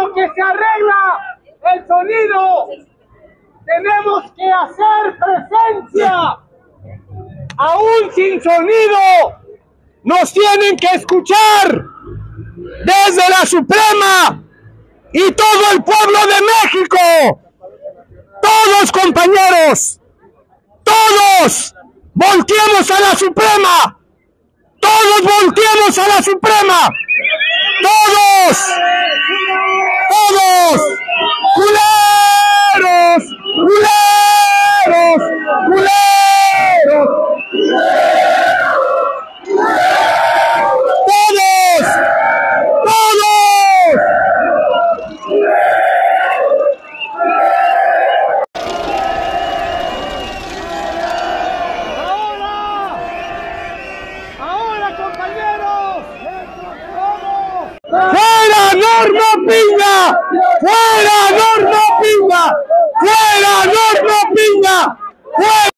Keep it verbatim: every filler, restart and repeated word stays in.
lo que se arregla el sonido, tenemos que hacer presencia. Aún sin sonido, nos tienen que escuchar desde la Suprema y todo el pueblo de México. Todos, compañeros, todos volteemos a la Suprema. Todos volteemos a la Suprema. Todos, todos, culeros, culeros, culeros, todos, todos. Ahora, ahora, compañeros, vamos. ¡Fuera Norma Piña! ¡Fuera Norma Piña! ¡Fuera Norma Piña! ¡Fuera!